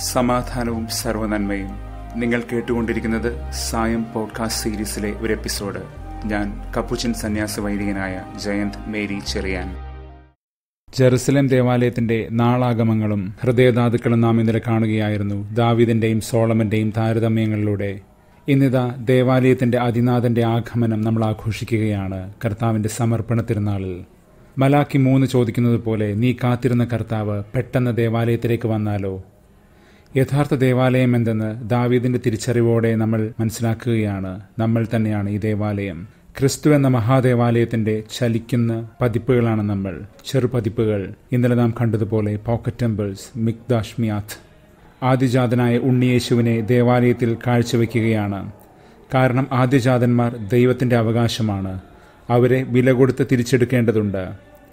സമാധാനവും സർവ്വനന്മയും. നിങ്ങൾ കേട്ടുകൊണ്ടിരിക്കുന്നത് സായം പോഡ്കാസ്റ്റ് സീരീസിലെ ഒരു എപ്പിസോഡ്. ഞാൻ കപ്പുച്ചൻ സന്യാസ വൈദികനായ ജയന്ത് മേരി ചെറിയാൻ. ജെറുസലേം ദേവാലയത്തിന്റെ നാളാഗമങ്ങളും ഹൃദയധാതുക്കളും നാം ഇന്നലെ കാണുകയായിരുന്നു. ദാവീദിന്റെയും സോളമന്റെയും താരതമ്യങ്ങളിലൂടെ ഇന്നിതാ ദേവാലയത്തിന്റെ അതിനാഥന്റെ ആഗമനം നമ്മൾ ആഘോഷിക്കുകയാണ് കർത്താവിന്റെ സമർപ്പണ തിരുനാളിൽ. മലാക്കി 3 ചോദിക്കുന്നത് പോലെ, നീ കാത്തിരുന്ന കർത്താവ് പെട്ടെന്ന് ദേവാലയത്തിലേക്ക് വന്നാലോ? യഥാർത്ഥ ദേവാലയം എന്തെന്ന് ദാവീദിന്റെ തിരിച്ചറിവോടെ നമ്മൾ മനസ്സിലാക്കുകയാണ്. നമ്മൾ തന്നെയാണ് ഈ ദേവാലയം. ക്രിസ്തു എന്ന മഹാദേവാലയത്തിന്റെ ചലിക്കുന്ന പതിപ്പുകളാണ് നമ്മൾ, ചെറുപതിപ്പുകൾ. ഇന്നലെ നാം കണ്ടതുപോലെ പോക്കറ്റ് ടെമ്പിൾസ്, മിക്ദാഷ് മിയാത്ത്. ആദ്യജാതനായ ഉണ്ണിയേശുവിനെ ദേവാലയത്തിൽ കാഴ്ചവെക്കുകയാണ്. കാരണം ആദ്യജാതന്മാർ ദൈവത്തിന്റെ അവകാശമാണ്. അവരെ വില കൊടുത്ത് തിരിച്ചെടുക്കേണ്ടതുണ്ട്.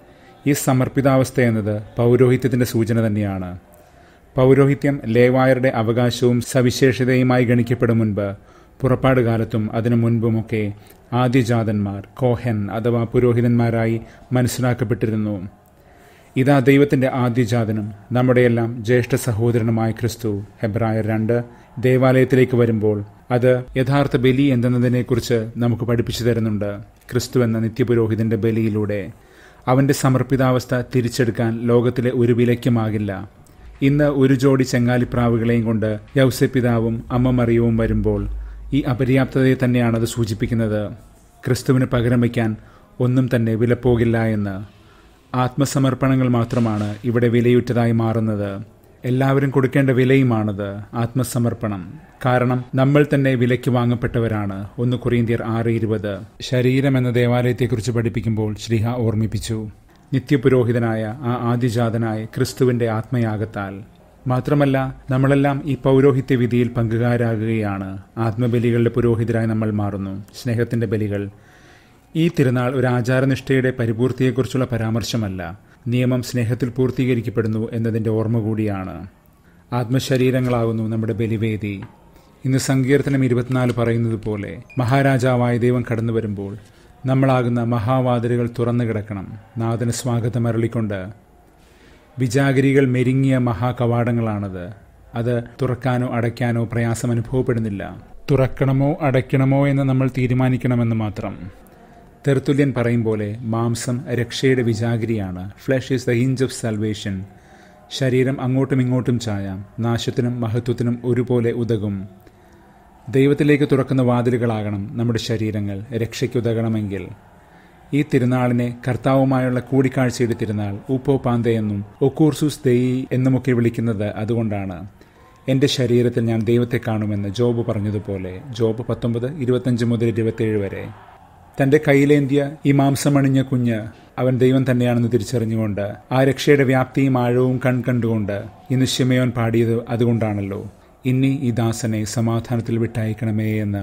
ഈ സമർപ്പിതാവസ്ഥ എന്നത് പൗരോഹിത്യത്തിന്റെ സൂചന തന്നെയാണ്. പൗരോഹിത്യം ലേവായരുടെ അവകാശവും സവിശേഷതയുമായി ഗണിക്കപ്പെടും മുൻപ്, പുറപ്പാട് കാലത്തും അതിനു മുൻപുമൊക്കെ ആദ്യജാതന്മാർ കോഹൻ അഥവാ പുരോഹിതന്മാരായി മനസ്സിലാക്കപ്പെട്ടിരുന്നു. ഇതാ ദൈവത്തിന്റെ ആദ്യജാതനും നമ്മുടെയെല്ലാം ജ്യേഷ്ഠ സഹോദരനുമായ ക്രിസ്തു, ഹെബ്രായർ 2, ദേവാലയത്തിലേക്ക് വരുമ്പോൾ അത് യഥാർത്ഥ ബലി എന്തെന്നതിനെക്കുറിച്ച് നമുക്ക് പഠിപ്പിച്ചു തരുന്നുണ്ട്. ക്രിസ്തു എന്ന നിത്യപുരോഹിതന്റെ ബലിയിലൂടെ അവന്റെ സമർപ്പിതാവസ്ഥ തിരിച്ചെടുക്കാൻ ലോകത്തിലെ ഒരു വിലയ്ക്കുമാകില്ല. ഇന്ന് ഒരു ജോഡി ചെങ്ങാലിപ്രാവുകളെയും കൊണ്ട് യൗസേപ്പിതാവും അമ്മ മറിയവും വരുമ്പോൾ ഈ അപര്യാപ്തതയെ തന്നെയാണ് അത് സൂചിപ്പിക്കുന്നത്. ക്രിസ്തുവിന് പകരം വയ്ക്കാൻ ഒന്നും തന്നെ വിലപ്പോകില്ല എന്ന്. ആത്മസമർപ്പണങ്ങൾ മാത്രമാണ് ഇവിടെ വിലയുറ്റതായി മാറുന്നത്. എല്ലാവരും കൊടുക്കേണ്ട വിലയുമാണത് ആത്മസമർപ്പണം. കാരണം നമ്മൾ തന്നെ വിലയ്ക്ക് വാങ്ങപ്പെട്ടവരാണ്. 1 കൊരിന്ത്യർ 6:20. ശരീരം എന്ന ദേവാലയത്തെക്കുറിച്ച് പഠിപ്പിക്കുമ്പോൾ ശ്രീഹ ഓർമ്മിപ്പിച്ചു, നിത്യപുരോഹിതനായ ആ ആദിജാതനായ ക്രിസ്തുവിന്റെ ആത്മയാഗത്താൽ. മാത്രമല്ല, നമ്മളെല്ലാം ഈ പൗരോഹിത്യ വിധിയിൽ പങ്കുകാരാകുകയാണ്. ആത്മബലികളുടെ പുരോഹിതരായി നമ്മൾ മാറുന്നു, സ്നേഹത്തിന്റെ ബലികൾ. ഈ തിരുനാൾ ഒരു ആചാരനിഷ്ഠയുടെ പരിപൂർത്തിയെക്കുറിച്ചുള്ള പരാമർശമല്ല, നിയമം സ്നേഹത്തിൽ പൂർത്തീകരിക്കപ്പെടുന്നു എന്നതിൻ്റെ ഓർമ്മ കൂടിയാണ്. ആത്മശരീരങ്ങളാകുന്നു നമ്മുടെ ബലിവേദി. ഇന്ന് സങ്കീർത്തനം 24 പറയുന്നത് പോലെ, മഹാരാജാവായ ദൈവം കടന്നു വരുമ്പോൾ നമ്മളാകുന്ന മഹാവാതിലുകൾ തുറന്നു കിടക്കണം, നാഥന് സ്വാഗതം അരുളിക്കൊണ്ട്. വിജാഗിരികൾ മെരുങ്ങിയ മഹാകവാടങ്ങളാണത്. അത് തുറക്കാനോ അടയ്ക്കാനോ പ്രയാസം അനുഭവപ്പെടുന്നില്ല. തുറക്കണമോ അടയ്ക്കണമോ എന്ന് നമ്മൾ തീരുമാനിക്കണമെന്ന് മാത്രം. തെർത്തുല്യൻ പറയും പോലെ, മാംസം രക്ഷയുടെ വിജാഗിരിയാണ്. Flesh is the hinge of salvation. ശരീരം അങ്ങോട്ടും ഇങ്ങോട്ടും ചായാം, നാശത്തിനും മഹത്വത്തിനും ഒരുപോലെ ഉതകും. ദൈവത്തിലേക്ക് തുറക്കുന്ന വാതിലുകളാകണം നമ്മുടെ ശരീരങ്ങൾ, രക്ഷയ്ക്കുതകണമെങ്കിൽ. ഈ തിരുനാളിനെ കർത്താവുമായുള്ള കൂടിക്കാഴ്ചയുടെ തിരുനാൾ, ഊപ്പോ പാന്തെ എന്നും ഒക്കൂർസൂസ് ദെയി എന്നുമൊക്കെ വിളിക്കുന്നത് അതുകൊണ്ടാണ്. എൻ്റെ ശരീരത്തിൽ ഞാൻ ദൈവത്തെ കാണുമെന്ന് ജോബ് പറഞ്ഞതുപോലെ, ജോബ് 19:25 മുതൽ 27 വരെ. തൻ്റെ കയ്യിലേന്തിയ ഈ മാംസമണിഞ്ഞ കുഞ്ഞ് അവൻ ദൈവം തന്നെയാണെന്ന് തിരിച്ചറിഞ്ഞുകൊണ്ട്, ആ രക്ഷയുടെ വ്യാപ്തിയും ആഴവും കണ്ടുകൊണ്ട് ഇന്ന് ശിമയോൻ പാടിയത് അതുകൊണ്ടാണല്ലോ, ഇനി ഈ ദാസനെ സമാധാനത്തിൽ വിട്ടയക്കണമേ എന്ന്.